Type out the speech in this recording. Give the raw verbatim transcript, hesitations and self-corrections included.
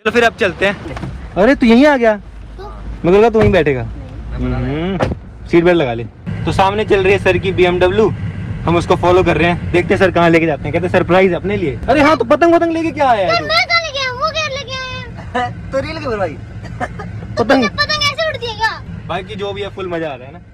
चलो फिर अब चलते हैं। अरे तू यहीं आ गया, मगर का तू यहीं बैठेगा। सीट बेल्ट लगा ले। तो सामने चल रही है सर की बी एम डब्ल्यू, हम उसको फॉलो कर रहे हैं, देखते हैं सर कहाँ लेके जाते हैं। कहते हैं सरप्राइज अपने लिए। अरे हाँ, तो पतंग पतंग लेके क्या आया है? मैं कहाँ लेके आया? वो क्या लेके आया? तो रील के भाई पतंग पतंग ऐसे उड़ती है क्या? भाई की जो भी है फुल मजा आ रहा है ना।